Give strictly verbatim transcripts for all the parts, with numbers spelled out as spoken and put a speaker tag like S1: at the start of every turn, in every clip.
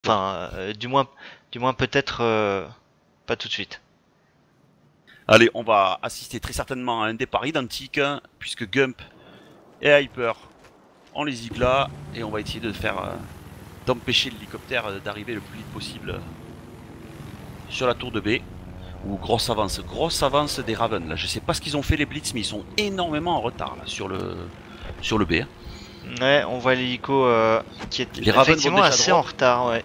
S1: Enfin, euh, du moins, du moins peut-être euh, pas tout de suite.
S2: Allez, on va assister très certainement à un départ identique, hein, puisque Gump et Hyper ont les iglas, et on va essayer de faire euh, d'empêcher l'hélicoptère euh, d'arriver le plus vite possible euh, sur la tour de B. Ou grosse avance, grosse avance des Ravens. Là, je sais pas ce qu'ils ont fait les Blitz, mais ils sont énormément en retard là sur le sur le B. Hein.
S1: Ouais, on voit l'hélico euh, qui est
S2: Les Ravens vont
S1: effectivement
S2: déjà
S1: assez
S2: drop.
S1: en retard, ouais.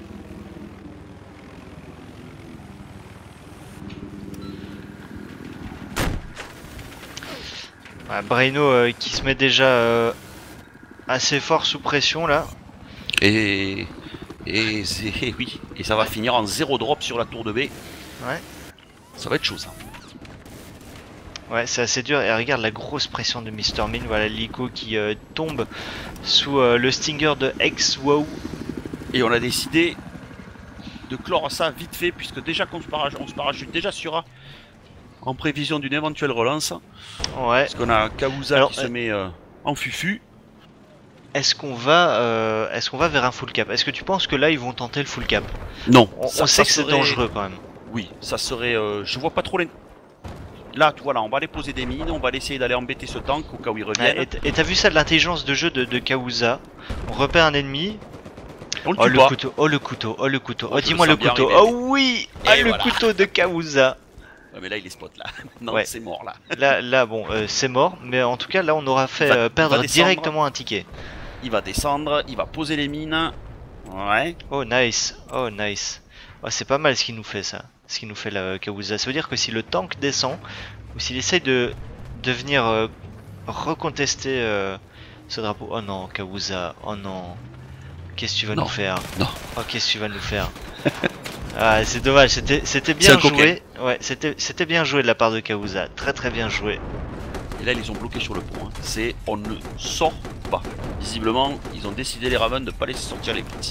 S1: Ouais, Braino euh, qui se met déjà euh, assez fort sous pression là.
S2: Et et c'est oui, et ça va
S1: Ouais.
S2: finir en zéro drop sur la tour de B.
S1: Ouais.
S2: Ça va être chaud ça.
S1: Ouais, c'est assez dur. Et regarde la grosse pression de mister Min. Voilà l'hélico qui euh, tombe sous euh, le Stinger de X-Wow.
S2: Et on a décidé de clore ça vite fait, puisque déjà qu'on se parachute, on se parachute déjà sur A en prévision d'une éventuelle relance.
S1: Ouais.
S2: Parce qu'on a Kawusa
S1: Alors,
S2: qui se
S1: euh,
S2: met euh, en fufu.
S1: Est-ce qu'on va, euh, est-ce qu'on va vers un full cap? Est-ce que tu penses que là ils vont tenter le full cap?
S2: Non,
S1: On,
S2: ça,
S1: on sait
S2: ça
S1: que c'est
S2: serait...
S1: dangereux quand même.
S2: Oui, ça serait... Euh, je vois pas trop les... Là, voilà, on va aller poser des mines, on va essayer d'aller embêter ce tank au cas où il revienne.
S1: Ouais, et t'as vu ça de l'intelligence de jeu de, de Kawusa? On repère un ennemi.
S2: On le
S1: Oh
S2: tue
S1: le
S2: pas.
S1: couteau, oh le couteau, oh le couteau,
S2: Oh,
S1: oh
S2: je
S1: dis-moi
S2: le
S1: le
S2: sens bien
S1: couteau,
S2: arriver.
S1: oh oui,
S2: Et
S1: ah le
S2: voilà.
S1: couteau de Kawusa.
S2: Ouais, mais là, il est spot, là. Non,
S1: Ouais.
S2: c'est mort, là.
S1: Là, là bon, euh, c'est mort, mais en tout cas là on aura fait
S2: Va-
S1: euh, perdre
S2: descendre.
S1: directement un ticket.
S2: Il va descendre, il va poser les mines. Ouais.
S1: Oh nice, oh nice. Oh, c'est pas mal ce qu'il nous fait ça, ce qu'il nous fait là Kawusa. Ça veut dire que si le tank descend, ou s'il essaye de, de venir euh, recontester euh, ce drapeau. Oh non Kawusa, oh non. Qu'est-ce que tu vas
S2: Non.
S1: nous faire?
S2: Non.
S1: Oh qu'est-ce que tu vas nous faire? Ah c'est dommage, c'était c'était
S2: C'est
S1: bien
S2: un coquin.
S1: joué. Ouais, c'était c'était bien joué de la part de Kawusa, très très bien joué.
S2: Et là, ils les ont bloqués sur le pont. Hein. C'est on ne sort pas. Visiblement, ils ont décidé, les Ravens, de ne pas laisser sortir les blitz.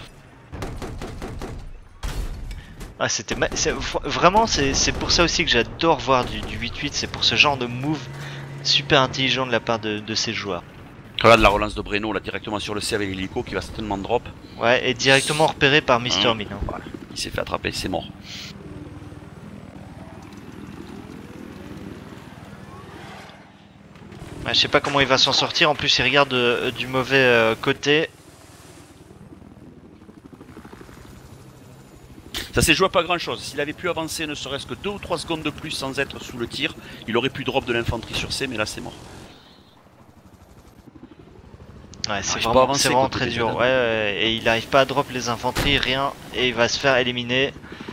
S1: Ah c'était ma- c'est- vraiment c'est c'est pour ça aussi que j'adore voir du, du huit huit, c'est pour ce genre de move super intelligent de la part de, de ces joueurs.
S2: Regarde la relance de Breno, là, directement sur le C avec l'hélico qui va certainement drop.
S1: Ouais, et directement repéré par mister
S2: Mmh.
S1: Min. Hein.
S2: Voilà. Il s'est fait attraper, c'est mort.
S1: Ouais, je sais pas comment il va s'en sortir, en plus il regarde euh, du mauvais euh, côté.
S2: Ça s'est joué à pas grand chose. S'il avait pu avancer ne serait-ce que deux ou trois secondes de plus sans être sous le tir, il aurait pu drop de l'infanterie sur C, mais là c'est mort.
S1: Ouais, c'est
S2: Ah, j'ai pas
S1: vraiment,
S2: avancé
S1: c'est vraiment
S2: côté
S1: très
S2: des
S1: dur.
S2: jeunes.
S1: Ouais, ouais, et il arrive pas à drop les infanteries, rien, et il va se faire éliminer.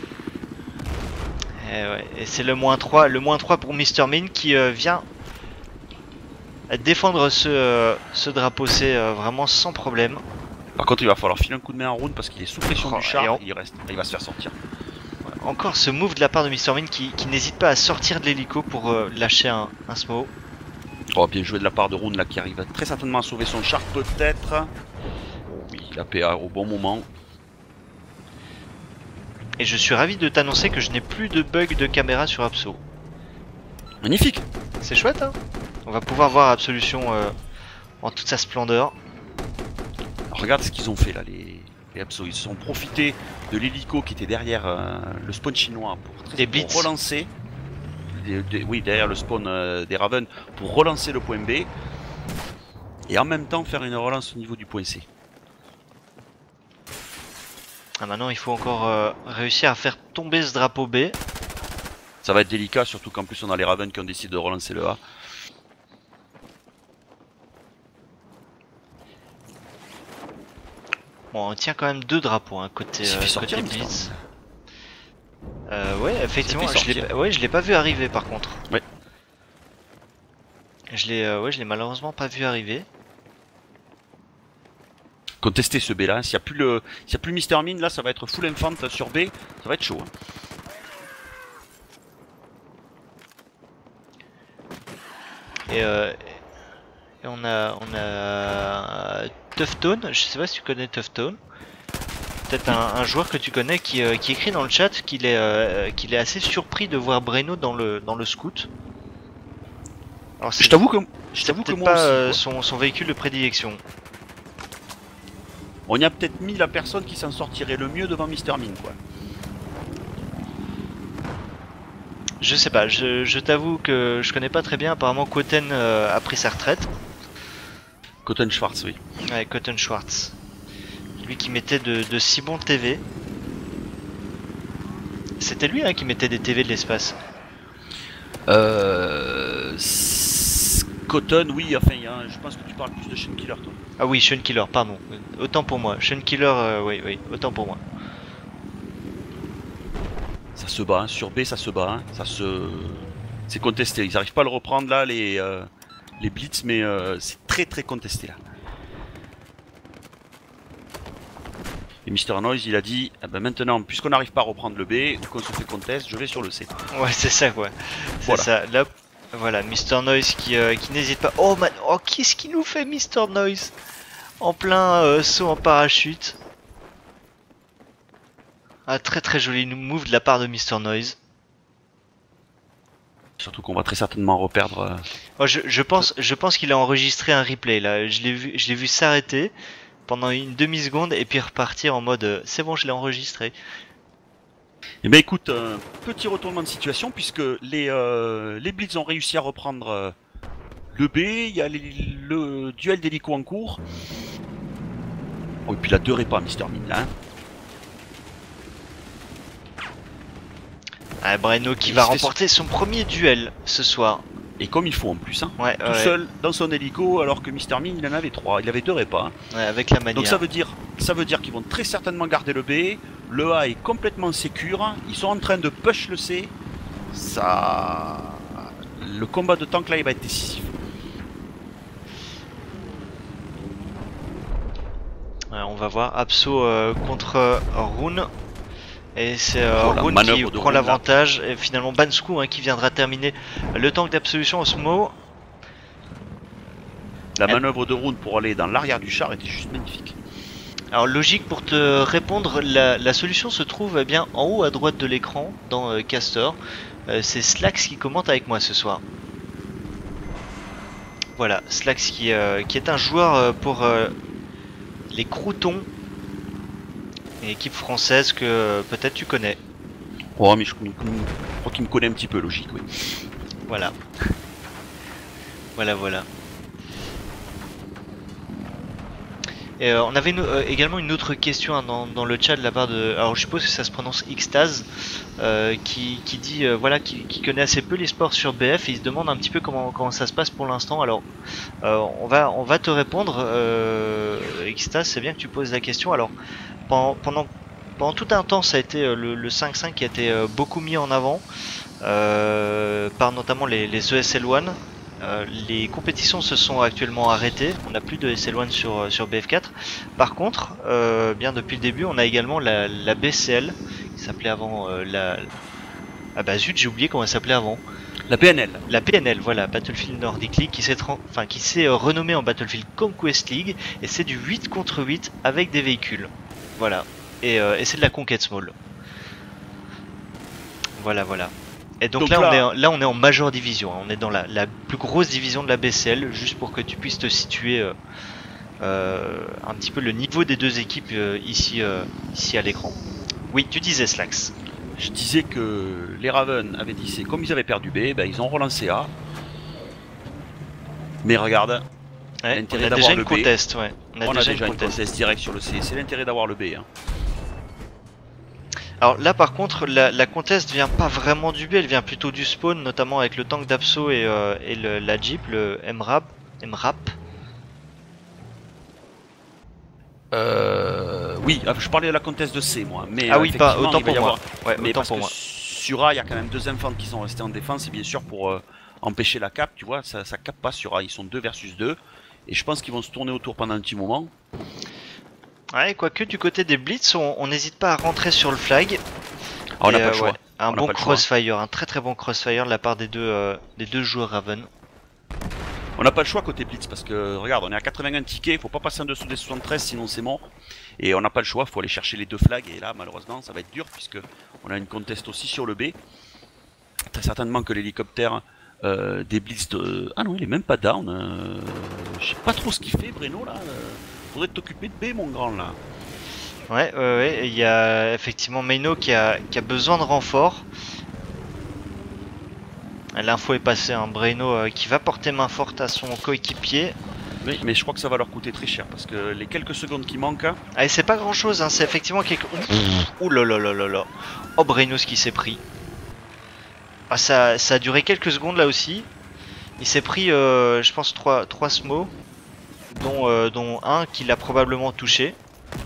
S1: Et, ouais, et c'est le moins trois, le moins trois pour mister Min qui euh, vient défendre ce, euh, ce drapeau C euh, vraiment sans problème.
S2: Par contre, il va falloir filer un coup de main en round parce qu'il est sous pression
S1: Oh,
S2: du char,
S1: et on-
S2: il reste, il va se faire sortir.
S1: Encore ce move de la part de mister Min qui, qui n'hésite pas à sortir de l'hélico pour euh, lâcher un, un smoke.
S2: Oh, bien joué de la part de Rune là qui arrive très certainement à sauver son char peut-être. Oui, il a P A au bon moment.
S1: Et je suis ravi de t'annoncer que je n'ai plus de bug de caméra sur Absol.
S2: Magnifique.
S1: C'est chouette hein. On va pouvoir voir Absolution euh, en toute sa splendeur.
S2: Alors, regarde ce qu'ils ont fait là, les, les Abso. Ils se sont profités de l'hélico qui était derrière euh, le spawn chinois pour,
S1: Des
S2: pour
S1: blitz.
S2: relancer. Des, des, oui, derrière le spawn euh, des Ravens pour relancer le point B. Et en même temps faire une relance au niveau du point C.
S1: Ah, maintenant il faut encore euh, réussir à faire tomber ce drapeau B.
S2: Ça va être délicat, surtout qu'en plus on a les Ravens qui ont décidé de relancer le A.
S1: Bon, on tient quand même deux drapeaux hein, côté,
S2: Il s'est
S1: euh,
S2: fait sortir,
S1: côté
S2: Mister
S1: Blitz. Euh, ouais, effectivement,
S2: fait
S1: je l'ai
S2: sortir.
S1: pas, ouais, je l'ai pas vu arriver par contre.
S2: Ouais.
S1: Je l'ai, euh, ouais, je l'ai malheureusement pas vu arriver.
S2: Contester ce B là, s'il n'y a plus le, s'il y a plus mister Min là, ça va être full infant sur B, ça va être chaud. Hein.
S1: Et, euh, et on a, on a Tufftone. Je sais pas si tu connais Tufftone. Peut-être un, un joueur que tu connais qui, euh, qui écrit dans le chat qu'il est, euh, qu'il est assez surpris de voir Breno dans le, dans le scout. Alors
S2: Je t'avoue que, je
S1: c'est
S2: t'avoue que
S1: peut-être
S2: moi
S1: pas
S2: aussi.
S1: euh,
S2: quoi.
S1: son, son véhicule de prédilection.
S2: On y a peut-être mis la personne qui s'en sortirait le mieux devant Mister Ming, quoi.
S1: Je sais pas, je, je t'avoue que je connais pas très bien. Apparemment, Koten euh, a pris sa retraite.
S2: Cotton Schwartz, oui.
S1: Ouais, Koten Schwartz. Lui qui mettait de, de si bons T V. C'était lui hein, qui mettait des T V de l'espace.
S2: Euh... Cotton, oui, enfin, y a, je pense que tu parles plus de Sean Killer, toi.
S1: Ah oui, Sean Killer, pardon. Autant pour moi. Sean Killer, euh, oui, oui, autant pour moi.
S2: Ça se bat, hein. Sur B, ça se bat, hein. Ça se... C'est contesté, ils n'arrivent pas à le reprendre, là, les, euh, les blitz, mais euh, c'est très très contesté, là. Et Mister Noise, il a dit, eh ben maintenant, puisqu'on n'arrive pas à reprendre le B, ou qu'on se fait contest, je vais sur le C.
S1: Ouais, c'est ça, quoi. C'est
S2: Voilà.
S1: ça. Là, voilà, Mister Noise qui, euh, qui n'hésite pas. Oh, man, oh, qu'est-ce qu'il nous fait, Mister Noise? En plein euh, saut en parachute. Ah, très très joli move de la part de Mister Noise.
S2: Surtout qu'on va très certainement reperdre... Euh...
S1: Oh, je, je pense, je pense qu'il a enregistré un replay, là. Je l'ai vu, je l'ai vu s'arrêter pendant une demi-seconde et puis repartir en mode euh, c'est bon, je l'ai enregistré.
S2: Eh ben écoute, un petit retournement de situation puisque les, euh, les Blitz ont réussi à reprendre euh, le B, il y a les, le duel d'hélico en cours. Oh, et puis la deux repas, Mister Ming là. Hein.
S1: Ah, Breno qui va remporter son premier duel ce soir.
S2: Et comme il faut en plus, hein.
S1: Ouais,
S2: tout
S1: ouais.
S2: seul dans son hélico, alors que Mister Ming il en avait trois, il avait deux repas. Hein.
S1: Ouais, avec la manière.
S2: Donc ça veut dire, ça veut dire qu'ils vont très certainement garder le B. Le A est complètement sécure. Ils sont en train de push le C. Ça, le combat de tank là, il va être décisif.
S1: Ouais, on va voir Apso euh, contre euh, Rune. Et c'est euh,
S2: oh,
S1: Rune qui prend l'avantage. Et finalement Bansku hein, qui viendra terminer le tank d'absolution Osmo.
S2: La manœuvre de Rune pour aller dans l'arrière du char était juste magnifique.
S1: Alors logique pour te répondre, la, la solution se trouve eh bien en haut à droite de l'écran dans euh, Caster. Euh, c'est Slax qui commente avec moi ce soir. Voilà, Slax qui, euh, qui est un joueur euh, pour euh, les Croutons, une équipe française que euh, peut-être tu connais.
S2: Oh mais je, je, je crois qu'il me connaît un petit peu, logique, oui.
S1: Voilà. Voilà, voilà. Et euh, on avait une, euh, également une autre question hein, dans, dans le chat de la part de... Alors je suppose que ça se prononce Xtaz, euh, qui, qui dit, euh, voilà, qui, qui connaît assez peu les sports sur B F et il se demande un petit peu comment, comment ça se passe pour l'instant. Alors euh, on, va, on va te répondre, euh, Xtaz, c'est bien que tu poses la question. Alors pendant, pendant, pendant tout un temps ça a été euh, le, le cinq cinq qui a été euh, beaucoup mis en avant, euh, par notamment les, les E S L un. Euh, les compétitions se sont actuellement arrêtées, on n'a plus de S L un sur, sur B F quatre. Par contre, euh, bien depuis le début, on a également la, la B C L, qui s'appelait avant euh, la... Ah bah zut, j'ai oublié comment elle s'appelait avant.
S2: La P N L.
S1: La P N L, voilà, Battlefield Nordic League, qui s'est enfin, qui s'est euh, renommée en Battlefield Conquest League, et c'est du huit contre huit avec des véhicules. Voilà, et, euh, et c'est de la conquête small. Voilà, voilà. Et donc, donc là, là, on est en, là on est en Major Division, hein. On est dans la, la plus grosse division de la B C L, juste pour que tu puisses te situer euh, euh, un petit peu le niveau des deux équipes euh, ici, euh, ici à l'écran. Oui, tu disais Slax.
S2: Je disais que les Ravens avaient dit c'est comme ils avaient perdu B, ben ils ont relancé A. Mais regarde,
S1: ouais,
S2: l'intérêt
S1: d'avoir
S2: le
S1: B, contest, ouais.
S2: on a, on déjà, a déjà une contest. contest direct sur le C, c'est l'intérêt d'avoir le B. Hein.
S1: Alors là par contre la, la contest vient pas vraiment du B, elle vient plutôt du spawn, notamment avec le tank d'Apso et, euh, et le, la Jeep, le M R A P. M R A P.
S2: Euh, oui, je parlais de la contest de C moi. Mais
S1: ah oui, pas autant pour moi. Ouais,
S2: mais
S1: autant
S2: parce
S1: pour
S2: que
S1: moi.
S2: Sur A, il y a quand même deux infantes qui sont restés en défense, et bien sûr pour euh, empêcher la cap, tu vois, ça, ça cap pas sur A, ils sont deux versus deux. Et je pense qu'ils vont se tourner autour pendant un petit moment.
S1: Ouais, quoique du côté des Blitz, on n'hésite pas à rentrer sur le flag.
S2: Ah, on n'a pas euh, le choix.
S1: Ouais, un on bon crossfire, un très très bon crossfire de la part des deux, euh, des deux joueurs Raven.
S2: On n'a pas le choix côté Blitz parce que regarde, on est à quatre-vingt-un tickets, il faut pas passer en dessous des soixante-treize sinon c'est mort. Et on n'a pas le choix, il faut aller chercher les deux flags et là malheureusement ça va être dur puisque on a une contest aussi sur le B. Très certainement que l'hélicoptère euh, des Blitz de... Ah non, il est même pas down. Euh... Je sais pas trop ce qu'il fait Breno là. Euh... faudrait t'occuper de B, mon grand, là.
S1: Ouais, ouais, ouais, il y a effectivement Meino qui a, qui a besoin de renfort. L'info est passée, hein. Breno euh, qui va porter main forte à son coéquipier.
S2: Oui, mais je crois que ça va leur coûter très cher parce que les quelques secondes qui manquent. Hein...
S1: Allez, c'est pas grand chose, hein, c'est effectivement quelques. Ouh là là là là là. Oh, Breno, ce qui s'est pris. Ah, ça, ça a duré quelques secondes là aussi. Il s'est pris, euh, je pense, trois, trois smos, dont, euh, dont un qui l'a probablement touché.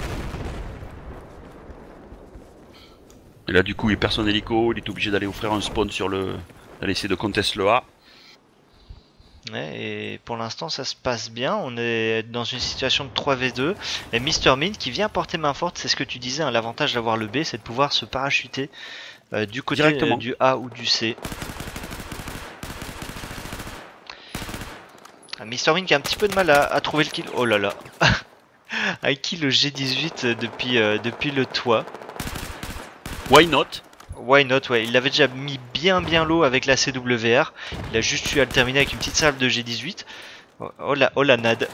S2: Et là, du coup, il perd son hélico, il est obligé d'aller offrir un spawn sur le. D'aller essayer de contester le A.
S1: Ouais, et pour l'instant, ça se passe bien. On est dans une situation de trois v deux. Et Mister Mint qui vient porter main forte, c'est ce que tu disais, hein, l'avantage d'avoir le B, c'est de pouvoir se parachuter euh, du côté euh, du A ou du C. Ah, Mister Mint qui a un petit peu de mal à, à trouver le kill. Oh là là. A kill le G dix-huit depuis, euh, depuis le toit.
S2: Why not?
S1: Why not, ouais, il l'avait déjà mis bien bien low avec la C W R. Il a juste eu à le terminer avec une petite salve de G dix-huit. Oh, oh la, oh la nade.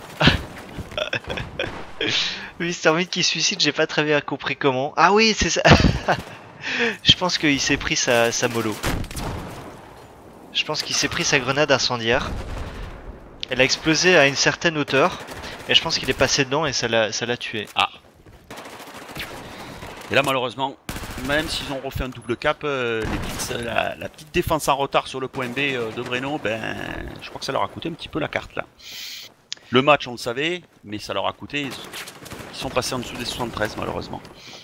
S1: Mister Mint qui suicide, j'ai pas très bien compris comment. Ah oui, c'est ça. Je pense qu'il s'est pris sa, sa mollo. Je pense qu'il s'est pris sa grenade incendiaire. Elle a explosé à une certaine hauteur. Et je pense qu'il est passé dedans et ça l'a tué.
S2: Ah. Et là malheureusement, même s'ils ont refait un double cap, euh, les petites, la, la petite défense en retard sur le point B euh, de Breno, ben, je crois que ça leur a coûté un petit peu la carte là. Le match on le savait, mais ça leur a coûté, ils, ils sont passés en dessous des soixante-treize malheureusement.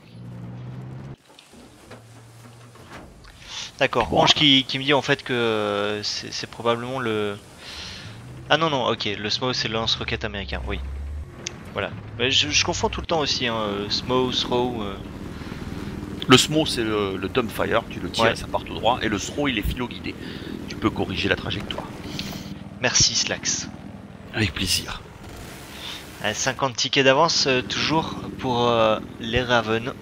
S1: D'accord, bon, Ange qui, qui me dit en fait que c'est probablement le... Ah non non, ok, le S M O c'est le lance-roquette américain, oui. Voilà, je, je confonds tout le temps aussi, hein, S M O, throw... Euh...
S2: Le S M O c'est le, le dumbfire, tu le tires
S1: ouais.
S2: et ça part tout droit, et le throw il est philo-guidé. Tu peux corriger la trajectoire.
S1: Merci Slax.
S2: Avec plaisir.
S1: À cinquante tickets d'avance euh, toujours pour euh, les Ravens.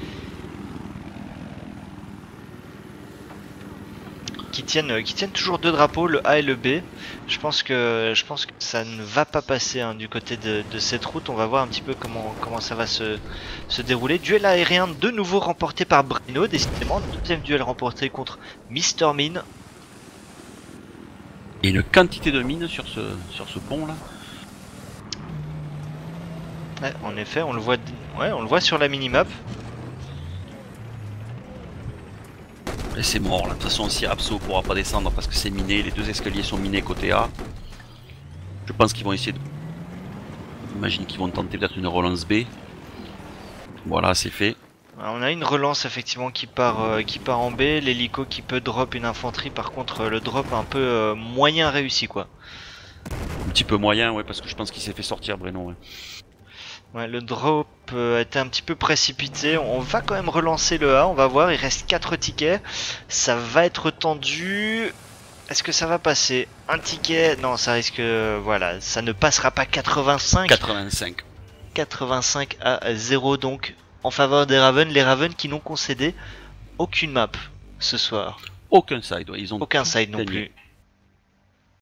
S1: Qui tiennent, euh, qui tiennent toujours deux drapeaux, le A et le B. Je pense que, je pense que ça ne va pas passer hein, du côté de, de cette route. On va voir un petit peu comment, comment ça va se, se dérouler. Duel aérien de nouveau remporté par Breno, décidément. Deuxième duel remporté contre Mister Mint.
S2: Et une quantité de mines sur ce, sur ce pont là.
S1: Ouais, en effet, on le voit, ouais, on le voit sur la minimap.
S2: Et c'est mort là, de toute façon si Abso pourra pas descendre parce que c'est miné, les deux escaliers sont minés côté A. Je pense qu'ils vont essayer de... J'imagine qu'ils vont tenter peut-être une relance B. Voilà, c'est fait.
S1: On a une relance effectivement qui part, euh, qui part en B, l'hélico qui peut drop une infanterie, par contre euh, le drop un peu euh, moyen réussi quoi.
S2: Un petit peu moyen, ouais, parce que je pense qu'il s'est fait sortir Breno. Ouais.
S1: Ouais, le drop euh, était un petit peu précipité. On va quand même relancer le A, on va voir, il reste quatre tickets. Ça va être tendu. Est-ce que ça va passer? Un ticket? Non, ça risque... Euh, voilà, ça ne passera pas. Quatre-vingt-cinq.
S2: quatre-vingt-cinq.
S1: quatre-vingt-cinq à zéro donc en faveur des Ravens. Les Ravens qui n'ont concédé aucune map ce soir.
S2: Aucun side, ouais, ils ont
S1: aucun side non plus.